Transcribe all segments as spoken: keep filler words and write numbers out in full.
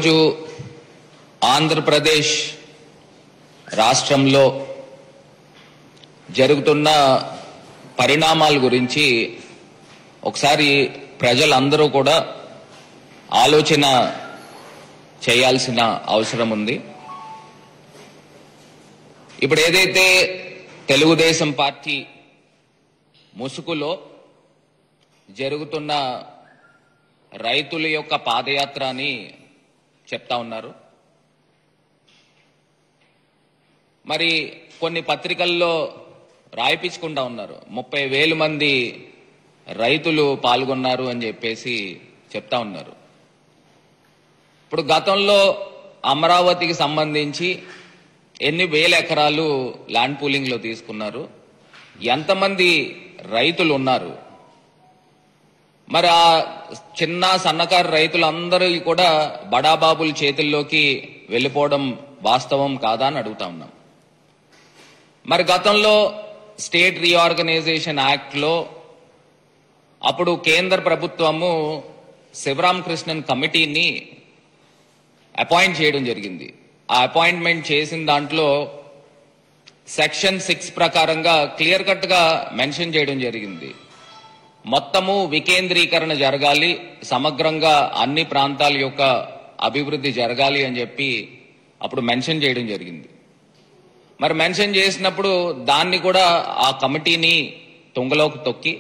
ఈరోజు ఆంధ్రప్రదేశ్ రాష్ట్రంలో జరుగుతున్న పరిణామాల గురించి ఒకసారి ప్రజలందరూ కూడా ఆలోచన చేయాల్సిన అవసరం ఉంది. ఇప్పుడు ఏదైతే తెలుగుదేశం పార్టీ ముసుగులో జరుగుతున్న రైతుల యొక్క పాదయాత్ర అని చెప్తా ఉన్నారు. మరి కొన్ని పత్రికల్లో రాయిపించుకుంటా ఉన్నారు, ముప్పై వేల మంది రైతులు పాల్గొన్నారు అని చెప్పేసి చెప్తా ఉన్నారు. ఇప్పుడు గతంలో అమరావతికి సంబంధించి ఎన్ని వేల ఎకరాలు ల్యాండ్ పూలింగ్ లో తీసుకున్నారు, ఎంతమంది రైతులు ఉన్నారు, మరి ఆ చిన్న సన్నకారు రైతులందరూ కూడా బడాబాబుల చేతుల్లోకి వెళ్ళిపోవడం వాస్తవం కాదా అని అడుగుతా ఉన్నాం. మరి గతంలో స్టేట్ రీఆర్గనైజేషన్ యాక్ట్ లో అప్పుడు కేంద్ర ప్రభుత్వము శివరామకృష్ణన్ కమిటీని అపాయింట్ చేయడం జరిగింది. ఆ అపాయింట్మెంట్ చేసిన దాంట్లో సెక్షన్ సిక్స్ ప్రకారంగా క్లియర్ కట్ గా మెన్షన్ చేయడం జరిగింది. మొత్తము వికేంద్రీకరణ జరగాలి, సమగ్రంగా అన్ని ప్రాంతాల యొక్క అభివృద్ధి జరగాలి అని చెప్పి అప్పుడు మెన్షన్ చేయడం జరిగింది. మరి మెన్షన్ చేసినప్పుడు దాన్ని కూడా ఆ కమిటీని తుంగలోకి తొక్కి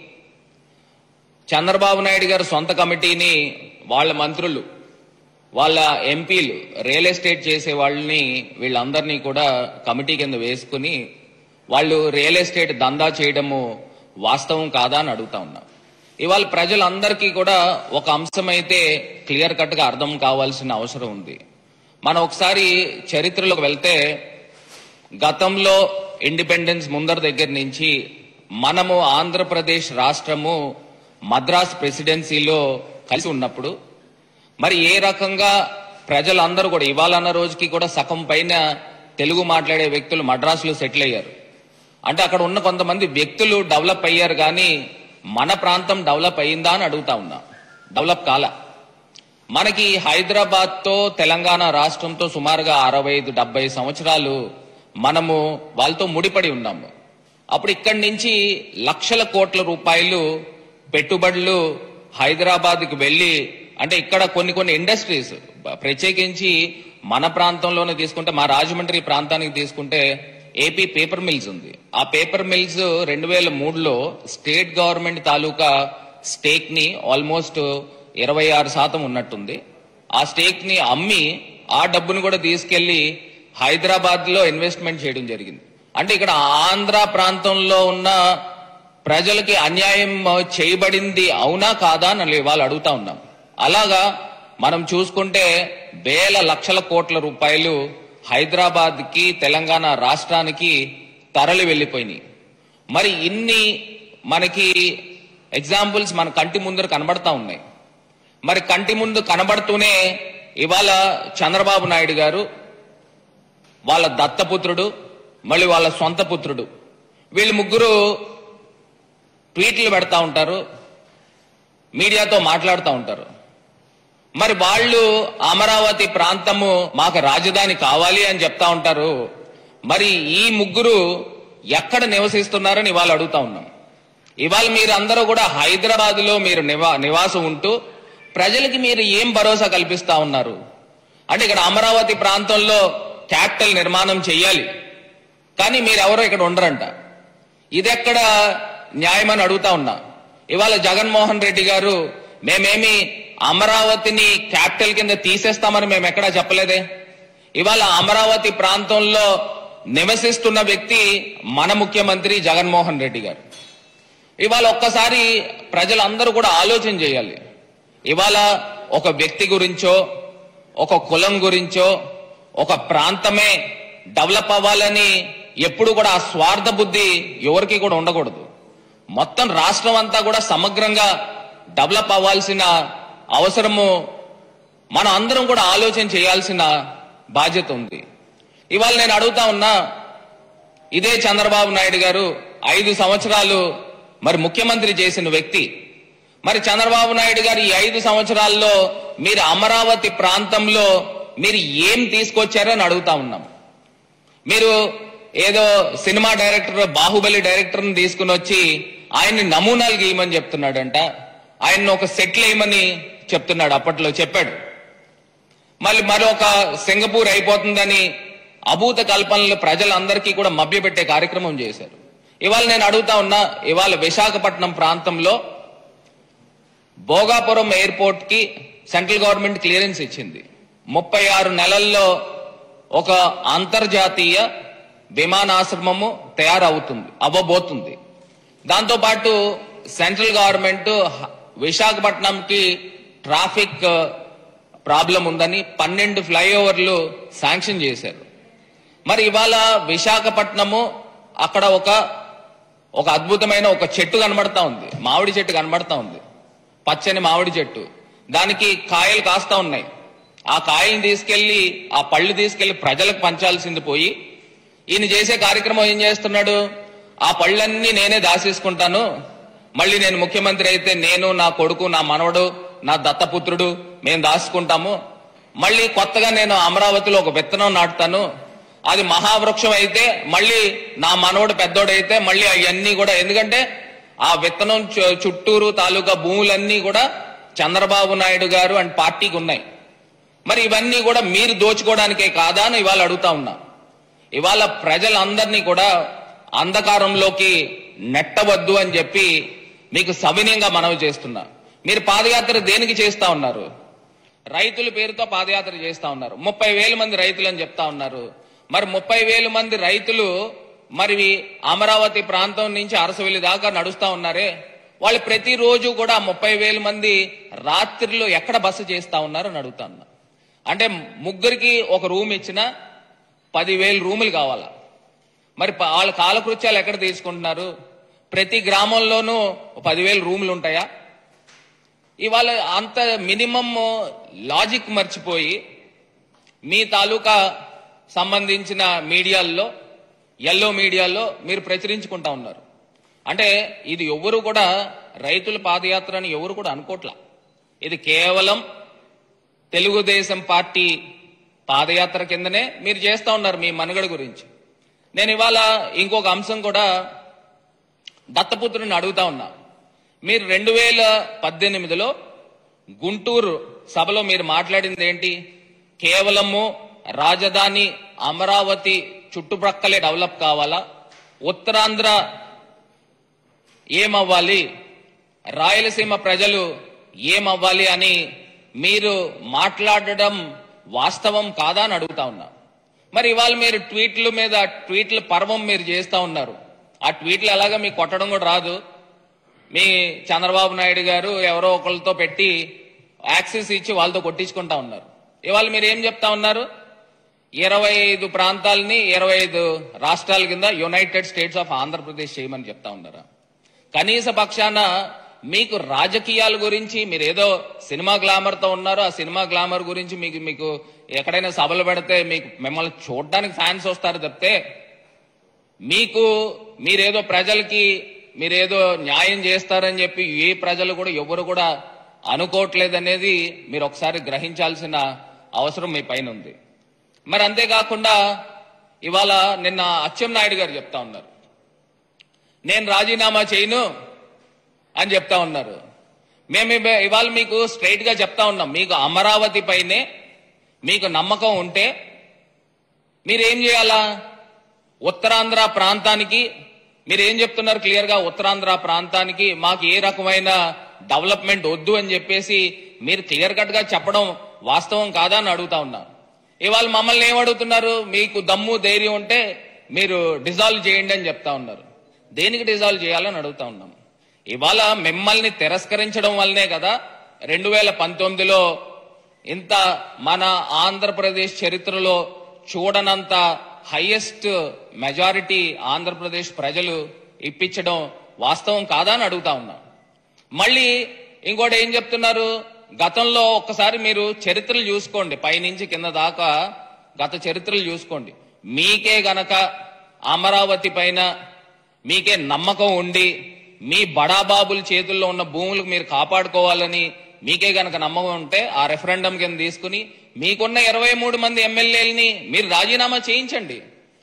చంద్రబాబు నాయుడు గారు సొంత కమిటీని వాళ్ళ మంత్రులు, వాళ్ళ ఎంపీలు, రియల్ ఎస్టేట్ చేసే వాళ్ళని వీళ్ళందరినీ కూడా కమిటీ కింద వేసుకుని వాళ్ళు రియల్ ఎస్టేట్ దందా చేయడము వాస్తవం కాదా అని అడుగుతా ఉన్నాం. ఇవాళ ప్రజలందరికీ కూడా ఒక అంశం అయితే క్లియర్ కట్ గా అర్థం కావాల్సిన అవసరం ఉంది. మనం ఒకసారి చరిత్రలోకి వెళ్తే గతంలో ఇండిపెండెన్స్ ముందర దగ్గర నుంచి మనము ఆంధ్రప్రదేశ్ రాష్ట్రము మద్రాస్ ప్రెసిడెన్సీలో కలిసి ఉన్నప్పుడు మరి ఏ రకంగా ప్రజలందరూ కూడా ఇవాళన్న రోజుకి కూడా సగం పైన తెలుగు మాట్లాడే వ్యక్తులు మద్రాసులో సెటిల్ అయ్యారు. అంటే అక్కడ ఉన్న కొంతమంది వ్యక్తులు డెవలప్ అయ్యారు, కానీ మన ప్రాంతం డెవలప్ అయిందా అని అడుగుతా ఉన్నా. డెవలప్ కాలా. మనకి హైదరాబాద్ తో తెలంగాణ రాష్ట్రంతో సుమారుగా అరవై ఐదు డెబ్బై సంవత్సరాలు మనము వాళ్ళతో ముడిపడి ఉన్నాము. అప్పుడు ఇక్కడి నుంచి లక్షల కోట్ల రూపాయలు పెట్టుబడులు హైదరాబాద్ కి వెళ్లి, అంటే ఇక్కడ కొన్ని కొన్ని ఇండస్ట్రీస్ ప్రత్యేకించి మన ప్రాంతంలోనే తీసుకుంటే, మా రాజమండ్రి ప్రాంతానికి తీసుకుంటే ఏపీ పేపర్ మిల్స్ ఉంది. ఆ పేపర్ మిల్స్ రెండు వేల మూడులో స్టేట్ గవర్నమెంట్ తాలూకా స్టేక్ ని ఆల్మోస్ట్ ఇరవై ఆరు శాతం ఉన్నట్టుంది. ఆ స్టేక్ ని అమ్మి ఆ డబ్బును కూడా తీసుకెళ్లి హైదరాబాద్ లో ఇన్వెస్ట్మెంట్ చేయడం జరిగింది. అంటే ఇక్కడ ఆంధ్ర ప్రాంతంలో ఉన్న ప్రజలకి అన్యాయం చేయబడింది అవునా కాదా అని వాళ్ళు అడుగుతా ఉన్నాం. అలాగా మనం చూసుకుంటే వేల లక్షల కోట్ల రూపాయలు హైదరాబాద్ కి తెలంగాణ రాష్ట్రానికి తరలి వెళ్లిపోయినాయి. మరి ఇన్ని మనకి ఎగ్జాంపుల్స్ మన కంటి ముందర కనబడతా ఉన్నాయి. మరి కంటి ముందు కనబడుతూనే ఇవాళ చంద్రబాబు నాయుడు గారు వాళ్ళ దత్తపుత్రుడు, మళ్ళీ వాళ్ళ సొంత పుత్రుడు, వీళ్ళు ముగ్గురు ట్వీట్లు పెడతా ఉంటారు, మీడియాతో మాట్లాడుతూ ఉంటారు. మరి వాళ్ళు అమరావతి ప్రాంతము మాకు రాజధాని కావాలి అని చెప్తా ఉంటారు. మరి ఈ ముగ్గురు ఎక్కడ నివసిస్తున్నారని ఇవాళ అడుగుతా ఉన్నాం. ఇవాళ మీరు అందరూ కూడా హైదరాబాద్ లో మీరు నివా నివాసం ఉంటూ ప్రజలకి మీరు ఏం భరోసా కల్పిస్తా ఉన్నారు? అంటే ఇక్కడ అమరావతి ప్రాంతంలో క్యాపిటల్ నిర్మాణం చెయ్యాలి, కానీ మీరెవరో ఇక్కడ ఉండరంట. ఇదెక్కడ న్యాయమని అడుగుతా ఉన్నా. ఇవాళ జగన్మోహన్ రెడ్డి గారు మేమేమి అమరావతిని క్యాపిటల్ కింద తీసేస్తామని మేము ఎక్కడా చెప్పలేదే. ఇవాళ అమరావతి ప్రాంతంలో నివసిస్తున్న వ్యక్తి మన ముఖ్యమంత్రి జగన్మోహన్ రెడ్డి గారు. ఇవాళ ఒక్కసారి ప్రజలందరూ కూడా ఆలోచన చేయాలి. ఇవాళ ఒక వ్యక్తి గురించో, ఒక కులం గురించో, ఒక ప్రాంతమే డెవలప్ అవ్వాలని ఎప్పుడు కూడా ఆ స్వార్థ బుద్ధి ఎవరికి కూడా ఉండకూడదు. మొత్తం రాష్ట్రం అంతా కూడా సమగ్రంగా డెవలప్ అవ్వాల్సిన అవసరము మనం అందరం కూడా ఆలోచన చేయాల్సిన బాధ్యత ఉంది. ఇవాళ నేను అడుగుతా ఉన్నా, ఇదే చంద్రబాబు నాయుడు గారు ఐదు సంవత్సరాలు మరి ముఖ్యమంత్రి చేసిన వ్యక్తి. మరి చంద్రబాబు నాయుడు గారు ఈ ఐదు సంవత్సరాల్లో మీరు అమరావతి ప్రాంతంలో మీరు ఏం తీసుకొచ్చారని అడుగుతా ఉన్నాం. మీరు ఏదో సినిమా డైరెక్టర్ బాహుబలి డైరెక్టర్ని తీసుకుని వచ్చి ఆయన్ని నమూనాలు గీయమని చెప్తున్నాడంట, ఆయన్ని ఒక సెటిల్ వేయమని చెప్తున్నాడు, అప్పట్లో చెప్పాడు. మళ్ళీ మరొక సింగపూర్ అయిపోతుందని అభూత కల్పనలు ప్రజలందరికీ కూడా మభ్యపెట్టే కార్యక్రమం చేశారు. ఇవాళ నేను అడుగుతా ఉన్నా, ఇవాళ విశాఖపట్నం ప్రాంతంలో భోగాపురం ఎయిర్పోర్ట్ కి సెంట్రల్ గవర్నమెంట్ క్లియరెన్స్ ఇచ్చింది. ముప్పై ఆరు నెలల్లో ఒక అంతర్జాతీయ విమానాశ్రమము తయారవుతుంది అవ్వబోతుంది. దాంతోపాటు సెంట్రల్ గవర్నమెంట్ విశాఖపట్నంకి ట్రాఫిక్ ప్రాబ్లం ఉందని పన్నెండు ఫ్లైఓవర్లు శాంక్షన్ చేశారు. మరి ఇవాళ విశాఖపట్నము అక్కడ ఒక ఒక అద్భుతమైన ఒక చెట్టు కనబడతా ఉంది, మామిడి చెట్టు కనబడతా ఉంది, పచ్చని మామిడి చెట్టు. దానికి కాయలు కాస్తా ఉన్నాయి. ఆ కాయల్ని తీసుకెళ్లి ఆ పళ్ళు తీసుకెళ్లి ప్రజలకు పంచాల్సింది పోయి ఈయన చేసే కార్యక్రమం ఏం చేస్తున్నాడు, ఆ పళ్ళన్నీ నేనే దాసేసుకుంటాను, మళ్ళీ నేను ముఖ్యమంత్రి అయితే నేను, నా కొడుకు, నా మనవడు, నా దత్తపుత్రుడు మేము దాచుకుంటాము, మళ్ళీ కొత్తగా నేను అమరావతిలో ఒక విత్తనం నాటుతాను, అది మహావృక్షం అయితే మళ్ళీ నా మనవడు పెద్దోడైతే మళ్ళీ అవన్నీ కూడా, ఎందుకంటే ఆ విత్తనం చుట్టూరు తాలూకా భూములన్నీ కూడా చంద్రబాబు నాయుడు గారు అండ్ పార్టీకి ఉన్నాయి. మరి ఇవన్నీ కూడా మీరు దోచుకోవడానికే కాదా అని ఇవాళ అడుగుతా ఉన్నా. ఇవాళ ప్రజలందరినీ కూడా అంధకారంలోకి నెట్టవద్దు అని చెప్పి మీకు సవినయంగా మనవి చేస్తున్నా. మీరు పాదయాత్ర దేనికి చేస్తా ఉన్నారు? రైతుల పేరుతో పాదయాత్ర చేస్తా ఉన్నారు. ముప్పై వేల మంది రైతులు అని చెప్తా ఉన్నారు. మరి ముప్పై వేల మంది రైతులు మరి అమరావతి ప్రాంతం నుంచి అరసవెల్లి దాకా నడుస్తా ఉన్నారే, వాళ్ళు ప్రతిరోజు కూడా ముప్పై వేల మంది రాత్రిలో ఎక్కడ బస చేస్తా ఉన్నారు అని అడుగుతా ఉన్నా. అంటే ముగ్గురికి ఒక రూమ్ ఇచ్చినా పదివేల రూములు కావాలా? మరి వాళ్ళ కాలకృత్యాలు ఎక్కడ తీసుకుంటున్నారు? ప్రతి గ్రామంలోనూ పదివేల రూములు ఉంటాయా? ఇవాళ అంత మినిమం లాజిక్ మర్చిపోయి మీ తాలూకా సంబంధించిన మీడియాల్లో, ఎల్లో మీడియాలో మీరు ప్రచురించుకుంటా ఉన్నారు. అంటే ఇది ఎవరు కూడా రైతుల పాదయాత్ర అని ఎవరు కూడా అనుకోట్లా. ఇది కేవలం తెలుగుదేశం పార్టీ పాదయాత్ర కిందనే మీరు చేస్తా ఉన్నారు మీ మనుగడ గురించి. నేను ఇవాళ ఇంకొక అంశం కూడా దత్తపుత్రుని అడుగుతా ఉన్నా. మీరు రెండు వేల పద్దెనిమిదిలో గుంటూరు సభలో మీరు మాట్లాడింది ఏంటి? కేవలము రాజధాని అమరావతి చుట్టుప్రక్కలే డెవలప్ కావాలా, ఉత్తరాంధ్ర ఏమవ్వాలి, రాయలసీమ ప్రజలు ఏమవ్వాలి అని మీరు మాట్లాడడం వాస్తవం కాదా అని అడుగుతా ఉన్నా. మరి ఇవాళ మీరు ట్వీట్ల మీద ట్వీట్ల పర్వం మీరు చేస్తా ఉన్నారు. ఆ ట్వీట్లు ఎలాగా మీకు కొట్టడం కూడా రాదు. మీ చంద్రబాబు నాయుడు గారు ఎవరో ఒకరితో పెట్టి యాక్సెస్ ఇచ్చి వాళ్ళతో కొట్టించుకుంటా ఉన్నారు. ఇవాళ మీరు ఏం చెప్తా ఉన్నారు? ఇరవై ఐదు ప్రాంతాలని ఇరవై ఐదు రాష్ట్రాల కింద యునైటెడ్ స్టేట్స్ ఆఫ్ ఆంధ్రప్రదేశ్ చేయమని చెప్తా ఉన్నారా? కనీస పక్షాన మీకు రాజకీయాల గురించి మీరు ఏదో సినిమా గ్లామర్ తో ఉన్నారు, ఆ సినిమా గ్లామర్ గురించి మీకు మీకు ఎక్కడైనా సభలు పెడితే మీకు మిమ్మల్ని చూడడానికి ఫ్యాన్స్ వస్తారు తప్పితే మీకు మీరేదో ప్రజలకి మీరేదో న్యాయం చేస్తారని చెప్పి ఏ ప్రజలు కూడా ఎవరు కూడా అనుకోవట్లేదనేది మీరు ఒకసారి గ్రహించాల్సిన అవసరం మీ పైన ఉంది. మరి అంతేకాకుండా ఇవాళ నిన్న అచ్చెన్నాయుడు గారు చెప్తా ఉన్నారు, నేను రాజీనామా చేయను అని చెప్తా ఉన్నారు. మేము ఇవాళ మీకు స్ట్రైట్ గా చెప్తా ఉన్నాం, మీకు అమరావతి పైనే మీకు నమ్మకం ఉంటే మీరేం చేయాలా? ఉత్తరాంధ్ర ప్రాంతానికి మీరేం చెప్తున్నారు క్లియర్ గా, ఉత్తరాంధ్ర ప్రాంతానికి మాకు ఏ రకమైన డెవలప్మెంట్ వద్దు అని చెప్పేసి మీరు క్లియర్ కట్ గా చెప్పడం వాస్తవం కాదా అని అడుగుతా ఉన్నా. ఇవాళ మమ్మల్ని ఏమడుగుతున్నారు? మీకు దమ్ము ధైర్యం ఉంటే మీరు డిజాల్వ్ చేయండి అని చెప్తా ఉన్నారు. దేనికి డిజాల్వ్ చేయాలని అడుగుతా ఉన్నాం. ఇవాళ మిమ్మల్ని తిరస్కరించడం వల్లనే కదా రెండు వేల పంతొమ్మిదిలో ఇంత మన ఆంధ్రప్రదేశ్ చరిత్రలో చూడనంత హైయెస్ట్ మెజారిటీ ఆంధ్రప్రదేశ్ ప్రజలు ఇప్పించడం వాస్తవం కాదా అని అడుగుతా ఉన్నా. మళ్ళీ ఇంకోటి ఏం చెప్తున్నారు? గతంలో ఒక్కసారి మీరు చరిత్రలు చూసుకోండి, పైనుంచి కింద దాకా గత చరిత్రలు చూసుకోండి. మీకే గనక అమరావతి పైన మీకే నమ్మకం ఉండి మీ బడాబాబుల చేతుల్లో ఉన్న భూములకు మీరు కాపాడుకోవాలని మీకే గనక నమ్మకం ఉంటే ఆ రెఫరెండం కింద తీసుకుని మీకున్న ఇరవై మూడు మంది ఎమ్మెల్యేలని మీరు రాజీనామా చేయించండి.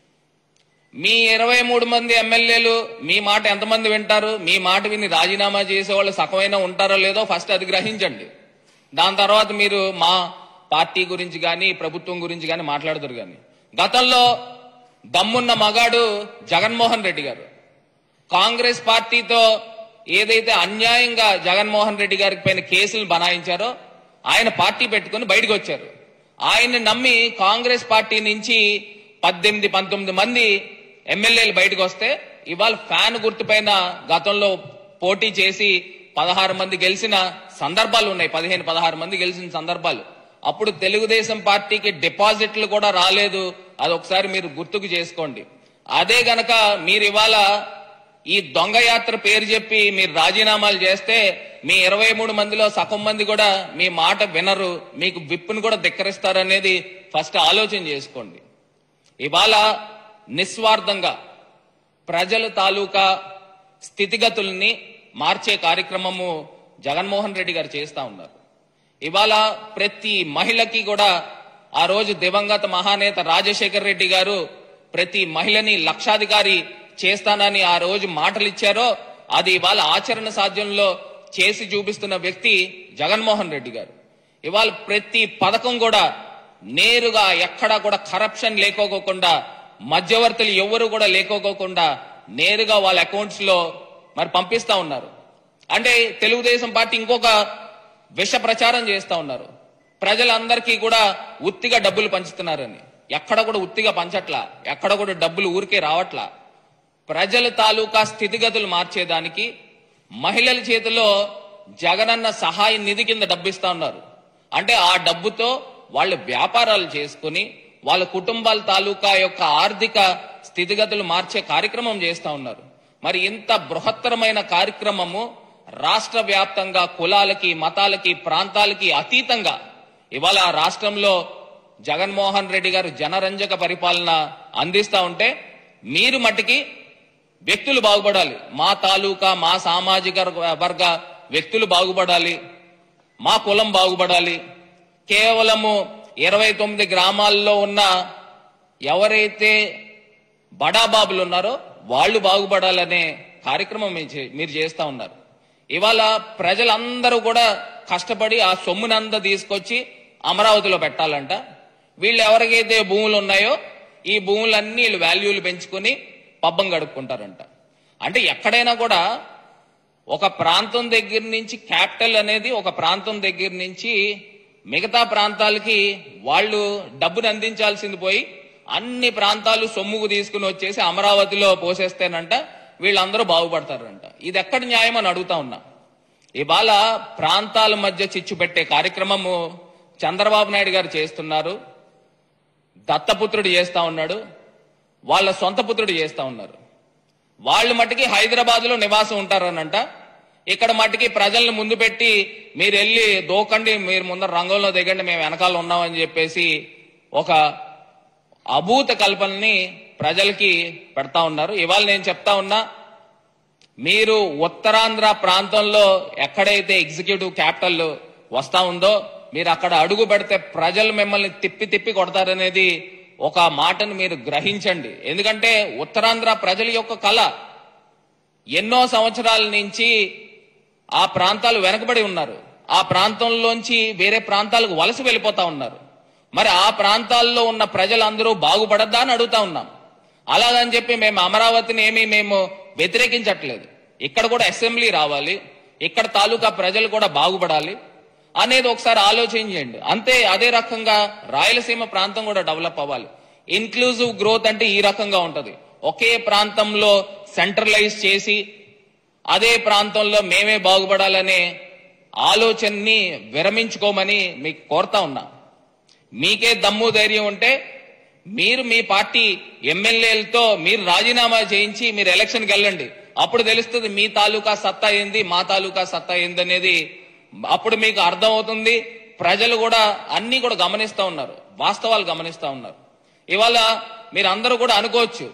మీ ఇరవై మూడు మంది ఎమ్మెల్యేలు మీ మాట ఎంతమంది వింటారు? మీ మాట విని రాజీనామా చేసేవాళ్ళు సగమైనా ఉంటారో లేదో ఫస్ట్ అది గ్రహించండి. దాని తర్వాత మీరు మా పార్టీ గురించి కానీ ప్రభుత్వం గురించి కానీ మాట్లాడతారు. కానీ గతంలో దమ్మున్న మగాడు జగన్మోహన్ రెడ్డి గారు కాంగ్రెస్ పార్టీతో ఏదైతే అన్యాయంగా జగన్మోహన్ రెడ్డి గారికి పైన కేసులు బనాయించారో ఆయన పార్టీ పెట్టుకుని బయటకు వచ్చారు. ఆయన్ని నమ్మి కాంగ్రెస్ పార్టీ నుంచి పద్దెనిమిది పంతొమ్మిది మంది ఎమ్మెల్యేలు బయటకు వస్తే ఇవాళ ఫ్యాన్ గుర్తుపైన గతంలో పోటీ చేసి పదహారు మంది గెలిచిన సందర్భాలు ఉన్నాయి. పదిహేను పదహారు మంది గెలిచిన సందర్భాలు. అప్పుడు తెలుగుదేశం పార్టీకి డిపాజిట్లు కూడా రాలేదు. అది ఒకసారి మీరు గుర్తుకు చేసుకోండి. అదే గనక మీరు ఇవాళ ఈ దొంగ యాత్ర పేరు చెప్పి మీరు రాజీనామాలు చేస్తే మీ ఇరవై మూడు మందిలో సగం మంది కూడా మీ మాట వినరు, మీకు విప్పును కూడా ధిక్కరిస్తారనేది ఫస్ట్ ఆలోచన చేసుకోండి. ఇవాళ నిస్వార్థంగా ప్రజల తాలూకా స్థితిగతుల్ని మార్చే కార్యక్రమము జగన్మోహన్ రెడ్డి గారు చేస్తా ఉన్నారు. ఇవాళ ప్రతి మహిళకి కూడా ఆ రోజు దివంగత మహానేత రాజశేఖర్ రెడ్డి గారు ప్రతి మహిళని లక్షాధికారి చేస్తానని ఆ రోజు మాటలు ఇచ్చారో అది ఇవాళ ఆచరణ సాధ్యంలో చేసి చూపిస్తున్న వ్యక్తి జగన్మోహన్ రెడ్డి గారు. ఇవాళ ప్రతి పథకం కూడా నేరుగా ఎక్కడా కూడా కరప్షన్ లేకోకుండా, మధ్యవర్తులు ఎవరు కూడా లేకోకుండా నేరుగా వాళ్ళ అకౌంట్స్ లో మరి పంపిస్తా ఉన్నారు. అంటే తెలుగుదేశం పార్టీ ఇంకొక విష ప్రచారం చేస్తా ఉన్నారు. ప్రజలందరికీ కూడా ఉత్తిగా డబ్బులు పంచుతున్నారని. ఎక్కడ కూడా ఉత్తిగా పంచట్లా, ఎక్కడ కూడా డబ్బులు ఊరికే రావట్లా. ప్రజల తాలూకా స్థితిగతులు మార్చేదానికి మహిళల చేతిలో జగనన్న సహాయ నిధి కింద డబ్బిస్తా ఉన్నారు. అంటే ఆ డబ్బుతో వాళ్ళు వ్యాపారాలు చేసుకుని వాళ్ళ కుటుంబాల తాలూకా యొక్క ఆర్థిక స్థితిగతులు మార్చే కార్యక్రమం చేస్తా ఉన్నారు. మరి ఇంత బృహత్తరమైన కార్యక్రమము రాష్ట్ర వ్యాప్తంగా కులాలకి, మతాలకి, ప్రాంతాలకి అతీతంగా ఇవాళ రాష్ట్రంలో జగన్మోహన్ రెడ్డి గారు జనరంజక పరిపాలన అందిస్తా ఉంటే మీరు మట్టికి వ్యక్తులు బాగుపడాలి, మా తాలూకా మా సామాజిక వర్గ వ్యక్తులు బాగుపడాలి, మా కులం బాగుపడాలి, కేవలము ఇరవై తొమ్మిది గ్రామాల్లో ఉన్న ఎవరైతే బడాబాబులు ఉన్నారో వాళ్ళు బాగుపడాలనే కార్యక్రమం మీరు చేస్తా ఉన్నారు. ఇవాళ ప్రజలందరూ కూడా కష్టపడి ఆ సొమ్మునంతా తీసుకొచ్చి అమరావతిలో పెట్టాలంట. వీళ్ళు ఎవరికైతే భూములు ఉన్నాయో ఈ భూములన్నీ వీళ్ళు వాల్యూలు పెంచుకుని పబ్బం గడుపుకుంటారంట. అంటే ఎక్కడైనా కూడా ఒక ప్రాంతం దగ్గర నుంచి క్యాపిటల్ అనేది ఒక ప్రాంతం దగ్గర నుంచి మిగతా ప్రాంతాలకి వాళ్ళు డబ్బును అందించాల్సింది పోయి అన్ని ప్రాంతాలు సొమ్ముకు తీసుకుని వచ్చేసి అమరావతిలో పోసేస్తేనంట వీళ్ళందరూ బాగుపడతారంట. ఇది ఎక్కడ న్యాయం అని అడుగుతా ఉన్నా. ఇవాళ ప్రాంతాల మధ్య చిచ్చు పెట్టే కార్యక్రమము చంద్రబాబు నాయుడు గారు చేస్తున్నారు. దత్తపుత్రుడు చేస్తా ఉన్నాడు, వాళ్ళ సొంత పుత్రుడు చేస్తా ఉన్నారు. వాళ్ళు మట్టుకి హైదరాబాద్ లో నివాసం ఉంటారనంట. ఇక్కడ మట్టుకి ప్రజల్ని ముందు పెట్టి మీరు వెళ్ళి దోకండి, మీరు ముందర రంగంలో దిగండి, మేము వెనకాల ఉన్నామని చెప్పేసి ఒక అభూత కల్పనని ప్రజలకి పెడతా ఉన్నారు. ఇవాళ నేను చెప్తా ఉన్నా, మీరు ఉత్తరాంధ్ర ప్రాంతంలో ఎక్కడైతే ఎగ్జిక్యూటివ్ క్యాపిటల్ వస్తా ఉందో మీరు అక్కడ అడుగు పెడితే ప్రజలు మిమ్మల్ని తిప్పి తిప్పి కొడతారనేది ఒక మాటను మీరు గ్రహించండి. ఎందుకంటే ఉత్తరాంధ్ర ప్రజల యొక్క కళ ఎన్నో సంవత్సరాల నుంచి ఆ ప్రాంతాలు వెనకబడి ఉన్నారు. ఆ ప్రాంతంలోంచి వేరే ప్రాంతాలకు వలస వెళ్ళిపోతా ఉన్నారు. మరి ఆ ప్రాంతాల్లో ఉన్న ప్రజలందరూ బాగుపడద్దా అని అడుగుతా ఉన్నాం. అలాగని చెప్పి మేము అమరావతిని ఏమీ మేము వ్యతిరేకించట్లేదు. ఇక్కడ కూడా అసెంబ్లీ రావాలి, ఇక్కడ తాలూకా ప్రజలు కూడా బాగుపడాలి అనేది ఒకసారి ఆలోచించండి. అంతే అదే రకంగా రాయలసీమ ప్రాంతం కూడా డెవలప్ అవ్వాలి. ఇన్క్లూజివ్ గ్రోత్ అంటే ఈ రకంగా ఉంటది. ఒకే ప్రాంతంలో సెంట్రలైజ్ చేసి అదే ప్రాంతంలో మేమే బాగుపడాలనే ఆలోచనని విరమించుకోమని మీకు కోరుతా ఉన్నా. మీకే దమ్ము ధైర్యం ఉంటే మీరు మీ పార్టీ ఎమ్మెల్యేలతో మీరు రాజీనామా చేయించి మీరు ఎలక్షన్కి వెళ్ళండి. అప్పుడు తెలుస్తుంది మీ తాలూకా సత్తా ఏంది, మా తాలూకా సత్తా ఏంది అనేది. అప్పుడు మీకు అర్థం అవుతుంది. ప్రజలు కూడా అన్ని కూడా గమనిస్తా ఉన్నారు, వాస్తవాలు గమనిస్తా ఉన్నారు. ఇవాళ మీరు అందరూ కూడా అనుకోవచ్చు,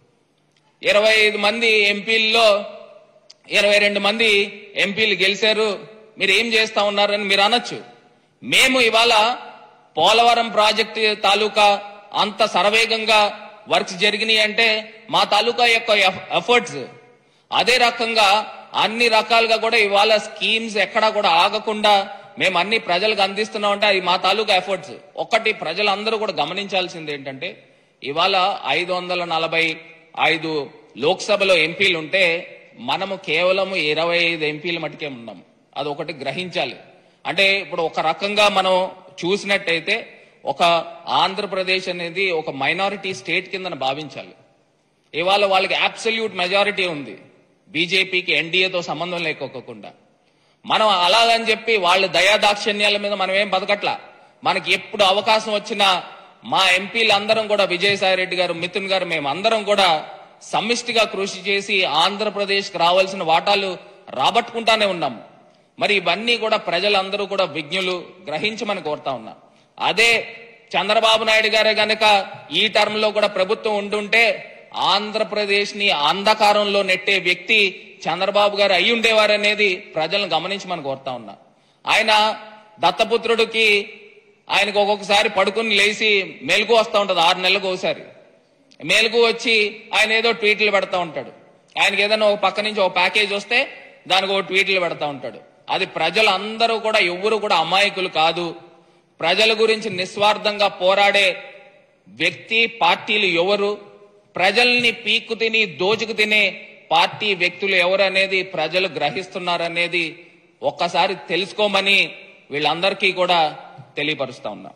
ఇరవై ఐదు మంది ఎంపీల్లో ఇరవై రెండు మంది ఎంపీలు గెలిచారు, మీరు ఏం చేస్తా ఉన్నారని మీరు అనొచ్చు. మేము ఇవాళ పోలవరం ప్రాజెక్టు తాలూకా అంత శరవేగంగా వర్క్స్ జరిగినాయి అంటే మా తాలూకా యొక్క ఎఫర్ట్స్. అదే రకంగా అన్ని రకాలుగా కూడా ఇవాళ స్కీమ్స్ ఎక్కడా కూడా ఆగకుండా మేము అన్ని ప్రజలకు అందిస్తున్నాం అంటే అది మా తాలూకా ఎఫర్ట్స్. ఒక్కటి ప్రజలందరూ కూడా గమనించాల్సింది ఏంటంటే ఇవాళ ఐదు వందల నలభై ఐదు లోక్సభలో ఎంపీలు ఉంటే మనము కేవలం ఇరవై ఐదు ఎంపీలు మటుకే ఉన్నాం. అది ఒకటి గ్రహించాలి. అంటే ఇప్పుడు ఒక రకంగా మనం చూసినట్టయితే ఒక ఆంధ్రప్రదేశ్ అనేది ఒక మైనారిటీ స్టేట్ కింద భావించాలి. ఇవాళ వాళ్ళకి అబ్సల్యూట్ మెజారిటీ ఉంది, బీజేపీకి ఎన్డీఏతో సంబంధం లేకోకుండా. మనం అలాగని చెప్పి వాళ్ళ దయాదాక్షిణ్యాల మీద మనం ఏం బతకట్లా. మనకి ఎప్పుడు అవకాశం వచ్చినా మా ఎంపీలు అందరం కూడా విజయసాయి రెడ్డి గారు, మిథున్ గారు, మేము అందరం కూడా సమిష్టిగా కృషి చేసి ఆంధ్రప్రదేశ్కి రావాల్సిన వాటాలు రాబట్టుకుంటానే ఉన్నాం. మరి ఇవన్నీ కూడా ప్రజలందరూ కూడా విజ్ఞులు గ్రహించమని కోరుతా ఉన్నా. అదే చంద్రబాబు నాయుడు గారే గనక ఈ టర్మ్ లో కూడా ప్రభుత్వం ఉండుంటే ఆంధ్రప్రదేశ్ ని అంధకారంలో నెట్టే వ్యక్తి చంద్రబాబు గారు అయి ఉండేవారనేది ప్రజలను గమనించమని కోరుతా ఉన్నా. ఆయన దత్తపుత్రుడికి ఆయనకు ఒక్కొక్కసారి పడుకుని లేచి మెలకు వస్తూ ఉంటది, ఆరు నెలలకు ఒకసారి మెలకు వచ్చి ఆయన ఏదో ట్వీట్లు పెడతా ఉంటాడు. ఆయనకి ఏదైనా ఒక పక్క నుంచి ఒక ప్యాకేజ్ వస్తే దానికి ఒక ట్వీట్లు పెడతా ఉంటాడు. అది ప్రజలందరూ కూడా ఎవ్వరు కూడా అమాయకులు కాదు. ప్రజల గురించి నిస్వార్థంగా పోరాడే వ్యక్తి పార్టీలు ఎవరు, ప్రజల్ని పీక్కు తిని దోచుకు తినే పార్టీ వ్యక్తులు ఎవరు అనేది ప్రజలు గ్రహిస్తున్నారనేది ఒక్కసారి తెలుసుకోమని వీళ్ళందరికీ కూడా తెలియపరుస్తా ఉన్నా.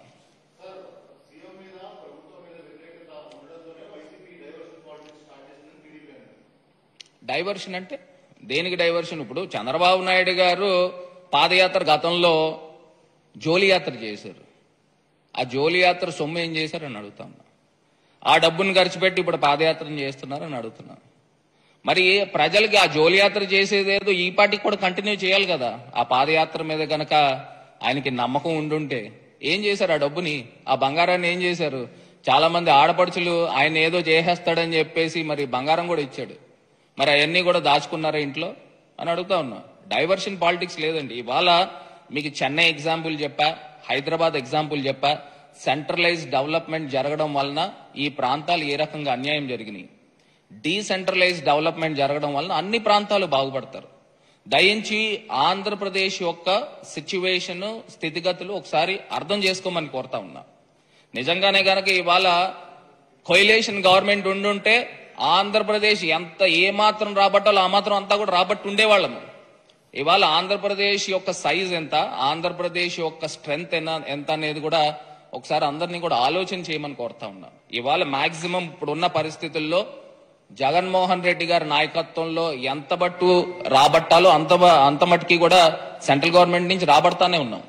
డైవర్షన్ అంటే దేనికి డైవర్షన్? ఇప్పుడు చంద్రబాబు నాయుడు గారు పాదయాత్ర గతంలో జోలి యాత్ర చేశారు. ఆ జోలి యాత్ర సొమ్ము ఏం చేశారని అడుగుతా ఉన్నా. ఆ డబ్బును ఖర్చు పెట్టి ఇప్పుడు పాదయాత్రను చేస్తున్నారని అడుగుతున్నా. మరి ప్రజలకి ఆ జోలి యాత్ర చేసేదేదో ఈ పార్టీకి కూడా కంటిన్యూ చేయాలి కదా. ఆ పాదయాత్ర మీద గనక ఆయనకి నమ్మకం ఉండుంటే ఏం చేశారు? ఆ డబ్బుని, ఆ బంగారాన్ని ఏం చేశారు? చాలా మంది ఆడపడుచులు ఆయన ఏదో చేసేస్తాడని చెప్పేసి మరి బంగారం కూడా ఇచ్చాడు. మరి అవన్నీ కూడా దాచుకున్నారా ఇంట్లో అని అడుగుతా ఉన్నా. డైవర్షన్ పాలిటిక్స్ లేదండి. ఇవాళ మీకు చెన్నై ఎగ్జాంపుల్ చెప్పా, హైదరాబాద్ ఎగ్జాంపుల్ చెప్పా. సెంట్రలైజ్ డెవలప్మెంట్ జరగడం వలన ఈ ప్రాంతాలు ఏ రకంగా అన్యాయం జరిగినాయి. డీసెంట్రలైజ్ డెవలప్మెంట్ జరగడం వలన అన్ని ప్రాంతాలు బాగుపడతారు. దయించి ఆంధ్రప్రదేశ్ యొక్క సిచ్యువేషన్, స్థితిగతులు ఒకసారి అర్థం చేసుకోమని కోరుతా ఉన్నా. నిజంగానే గనక ఇవాళ కొయిలేషన్ గవర్నమెంట్ ఉండుంటే ఆంధ్రప్రదేశ్ ఎంత ఏమాత్రం రాబట్టాలో ఆ మాత్రం అంతా కూడా రాబట్టి ఉండేవాళ్ళము. ఇవాళ ఆంధ్రప్రదేశ్ యొక్క సైజ్ ఎంత, ఆంధ్రప్రదేశ్ యొక్క స్ట్రెంగ్త్ ఎంత అనేది కూడా ఒకసారి అందరినీ కూడా ఆలోచన చేయమని కోరుతా ఉన్నా. ఇవాళ మాక్సిమం ఇప్పుడున్న పరిస్థితుల్లో జగన్మోహన్ రెడ్డి గారి నాయకత్వంలో ఎంత బట్టు రాబట్టాలో అంత అంత మట్టుకి కూడా సెంట్రల్ గవర్నమెంట్ నుంచి రాబడతానే ఉన్నాం.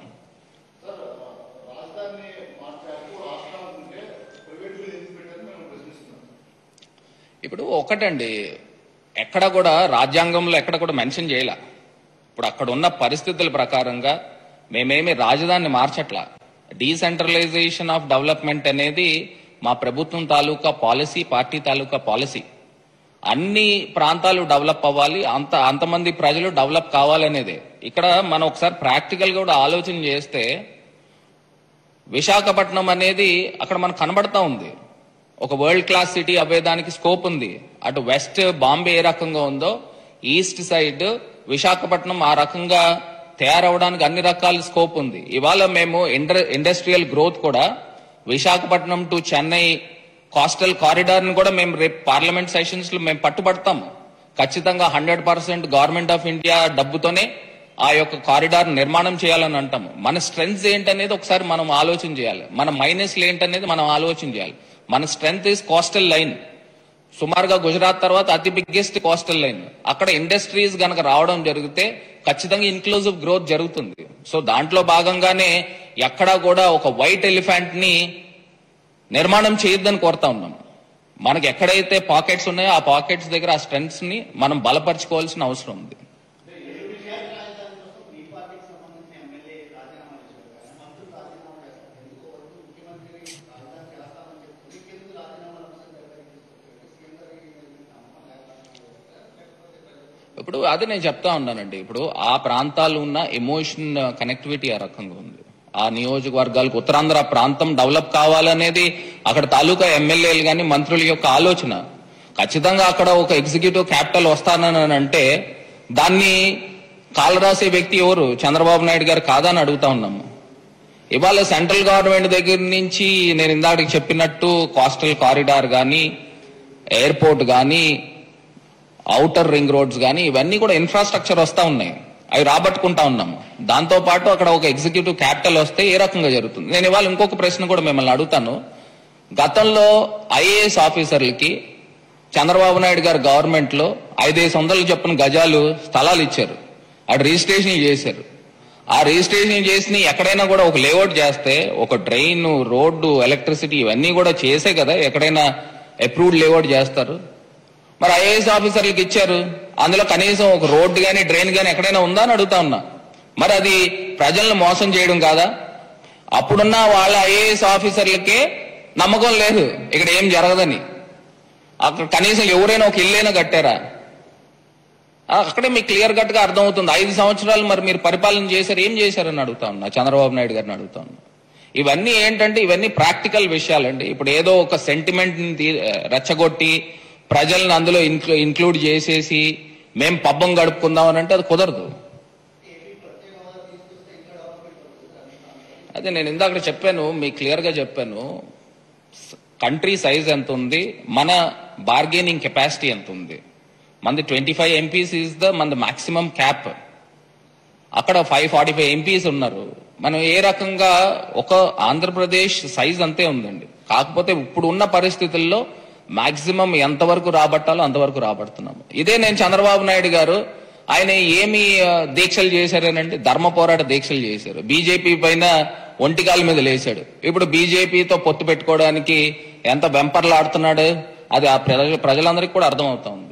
ఇప్పుడు ఒకటండి, ఎక్కడ కూడా రాజ్యాంగంలో ఎక్కడ కూడా మెన్షన్ చేయాల. ఇప్పుడు అక్కడ ఉన్న పరిస్థితుల ప్రకారంగా మేమేమి రాజధానిని మార్చట్లా. డీసెంట్రలైజేషన్ ఆఫ్ డెవలప్మెంట్ అనేది మా ప్రభుత్వం తాలూకా పాలసీ, పార్టీ తాలూకా పాలసీ. అన్ని ప్రాంతాలు డెవలప్ అవ్వాలి, అంత అంతమంది ప్రజలు డెవలప్ కావాలనేదే. ఇక్కడ మనం ఒకసారి ప్రాక్టికల్ గా కూడా ఆలోచన చేస్తే విశాఖపట్నం అనేది అక్కడ మనకు కనబడతా ఉంది. ఒక వరల్డ్ క్లాస్ సిటీ అవ్వేదానికి స్కోప్ ఉంది. అటు వెస్ట్ బాంబే ఏ రకంగా ఉందో ఈస్ట్ సైడ్ విశాఖపట్నం ఆ రకంగా తయారవడానికి అన్ని రకాల స్కోప్ ఉంది. ఇవాళ మేము ఇండస్ట్రియల్ గ్రోత్ కూడా Visakhapatnam to Chennai coastal corridor ని కూడా మేము రేపు పార్లమెంట్ సెషన్స్ లో మేము పట్టుబడతాము. ఖచ్చితంగా hundred percent government of India డబ్బుతోనే ఆ యొక్క కారిడార్ నిర్మాణం చేయాలని అంటాము. మన స్ట్రెంగ్స్ ఏంటనేది ఒకసారి మనం ఆలోచన చేయాలి. మన మైనస్లు ఏంటనేది మనం ఆలోచన చేయాలి. మన స్ట్రెంగ్త్ ఇస్ కోస్టల్ లైన్. సుమారుగా గుజరాత్ తర్వాత అతి బిగ్గెస్ట్ కోస్టల్ లైన్. అక్కడ ఇండస్ట్రీస్ గనక రావడం జరిగితే ఖచ్చితంగా ఇన్క్లూజివ్ గ్రోత్ జరుగుతుంది. సో దాంట్లో భాగంగానే ఎక్కడా కూడా ఒక వైట్ ఎలిఫెంట్ ని నిర్మాణం చేయొద్దని కోరుతా ఉన్నాం. మనకి ఎక్కడైతే పాకెట్స్ ఉన్నాయో ఆ పాకెట్స్ దగ్గర ఆ స్ట్రెంగ్స్ ని మనం బలపరచుకోవాల్సిన అవసరం ఉంది. ఇప్పుడు అది నేను చెప్తా ఉన్నానండి. ఇప్పుడు ఆ ప్రాంతాల్లో ఉన్న ఎమోషన్ కనెక్టివిటీ ఆ రకంగా ఉంది. ఆ నియోజకవర్గాలకు ఉత్తరాంధ్ర ప్రాంతం డెవలప్ కావాలనేది అక్కడ తాలూకా ఎమ్మెల్యేలు కానీ మంత్రుల యొక్క ఆలోచన. ఖచ్చితంగా అక్కడ ఒక ఎగ్జిక్యూటివ్ క్యాపిటల్ వస్తానని అంటే దాన్ని కాలరాసే వ్యక్తి ఎవరు? చంద్రబాబు నాయుడు గారు కాదని అడుగుతా ఉన్నాము. ఇవాళ సెంట్రల్ గవర్నమెంట్ దగ్గర నుంచి నేను ఇందాక చెప్పినట్టు కోస్టల్ కారిడార్ కానీ, ఎయిర్పోర్ట్ కానీ, ఔటర్ రింగ్ రోడ్స్ కానీ ఇవన్నీ కూడా ఇన్ఫ్రాస్ట్రక్చర్ వస్తా ఉన్నాయి. అవి రాబట్టుకుంటా ఉన్నాము. దాంతో పాటు అక్కడ ఒక ఎగ్జిక్యూటివ్ క్యాపిటల్ వస్తే ఏ రకంగా జరుగుతుంది? నేను ఇవాళ ఇంకొక ప్రశ్న కూడా మిమ్మల్ని అడుగుతాను. గతంలో ఐఏఎస్ ఆఫీసర్లకి చంద్రబాబు నాయుడు గారు గవర్నమెంట్ లో ఐదేసి వందలు చెప్పిన గజాలు స్థలాలు ఇచ్చారు. అటు రిజిస్ట్రేషన్ చేశారు. ఆ రిజిస్ట్రేషన్ చేసి ఎక్కడైనా కూడా ఒక లేఅవుట్ చేస్తే ఒక డ్రైన్, రోడ్డు, ఎలక్ట్రిసిటీ ఇవన్నీ కూడా చేసే కదా ఎక్కడైనా అప్రూవ్డ్ లేఅవుట్ చేస్తారు. మరి ఐఏఎస్ ఆఫీసర్లకు ఇచ్చారు, అందులో కనీసం ఒక రోడ్డు కానీ డ్రైన్ కానీ ఎక్కడైనా ఉందా అని అడుగుతా ఉన్నా. మరి అది ప్రజలను మోసం చేయడం కాదా? అప్పుడున్న వాళ్ళ ఐఏఎస్ ఆఫీసర్లకే నమ్మకం లేదు ఇక్కడ ఏం జరగదని. అక్కడ కనీసం ఎవరైనా ఒక ఇల్లైనా కట్టారా? అక్కడే మీకు క్లియర్ కట్ గా అర్థమవుతుంది. ఐదు సంవత్సరాలు మరి మీరు పరిపాలన చేశారు, ఏం చేశారని అడుగుతా ఉన్నా, చంద్రబాబు నాయుడు గారిని అడుగుతా ఉన్నా. ఇవన్నీ ఏంటంటే ఇవన్నీ ప్రాక్టికల్ విషయాలండి. ఇప్పుడు ఏదో ఒక సెంటిమెంట్ రెచ్చగొట్టి ప్రజలను అందులో ఇంక్లూడ్ చేసేసి మేం పబ్బం గడుపుకుందాం అని అంటే అది కుదరదు. అదే నేను ఇందాక చెప్పాను, మీకు క్లియర్ గా చెప్పాను. కంట్రీ సైజ్ ఎంత ఉంది, మన బార్గెనింగ్ కెపాసిటీ ఎంత ఉంది. మనది twenty five MPs is the మన మాక్సిమం క్యాప్. అక్కడ ఫైవ్ ఫార్టీ ఫైవ్ ఎంపీస్ ఉన్నారు. మనం ఏ రకంగా ఒక ఆంధ్రప్రదేశ్ సైజ్ అంతే ఉందండి. కాకపోతే ఇప్పుడు ఉన్న పరిస్థితుల్లో మాక్సిమం ఎంతవరకు రాబట్టాలో అంతవరకు రాబడుతున్నాము. ఇదే నేను చంద్రబాబు నాయుడు గారు ఆయన ఏమి దీక్షలు చేశారనండి, ధర్మ పోరాట దీక్షలు చేశారు. బీజేపీ పైన ఒంటికాల మీద లేచాడు. ఇప్పుడు బీజేపీతో పొత్తు పెట్టుకోవడానికి ఎంత వెంపర్లాడుతున్నాడు అది ఆ ప్రజలందరికీ కూడా అర్థమవుతా ఉంది.